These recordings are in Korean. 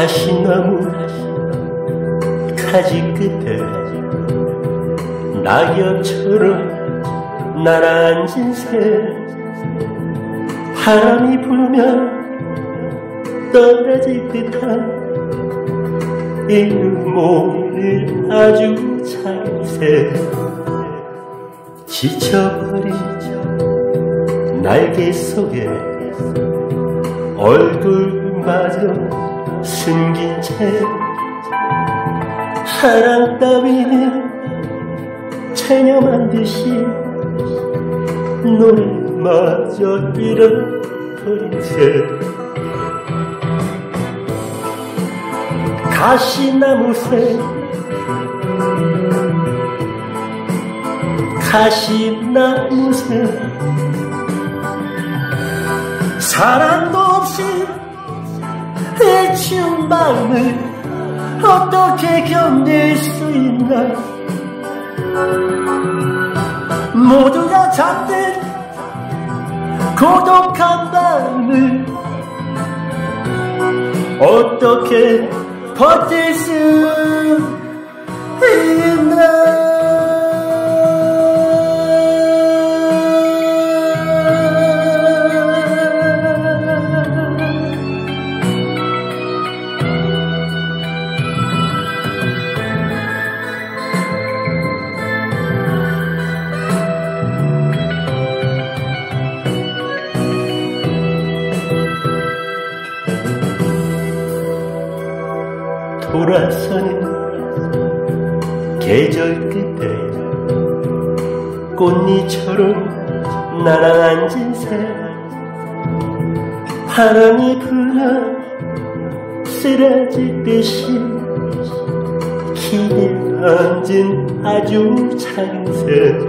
가시나무 가지 끝에 낙엽처럼 날아앉은 새 바람이 불면 떨어질 듯한 이 눈물을 아주 작은 새 지쳐버린 날개 속에 얼굴마저 숨긴 채 사랑 따위는 체념한 듯이 노래마저 잃어버린 새 가시나무새 가시나무새 사랑도 없이 해치운 마음을 어떻게 견딜 수 있나 모두가 잠든 고독한 마음을 어떻게 버틸 수 있나 돌아서는 계절 끝에 꽃잎처럼 날아앉은 새 바람이 불어 쓰러질 듯이 기대 앉은 아주 작은 새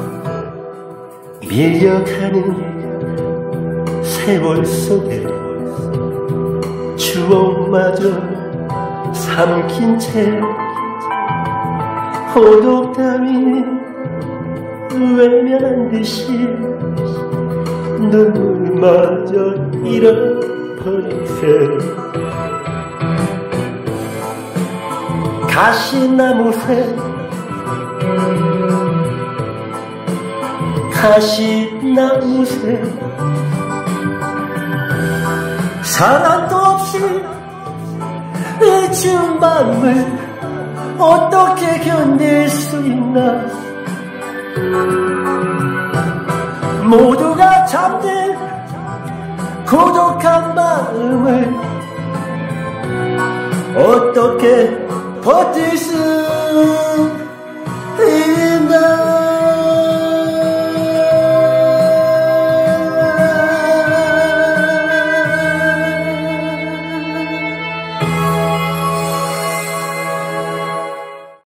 밀려가는 세월 속에 추억마저 삼킨 채 고독 따위는 외면한 듯이 눈물마저 잃어버린 새 가시나무새 가시나무새 사랑도 없이 해치운 마음을 어떻게 견딜 수 있나 모두가 잠든 고독한 마음을 어떻게 버틸 수 있나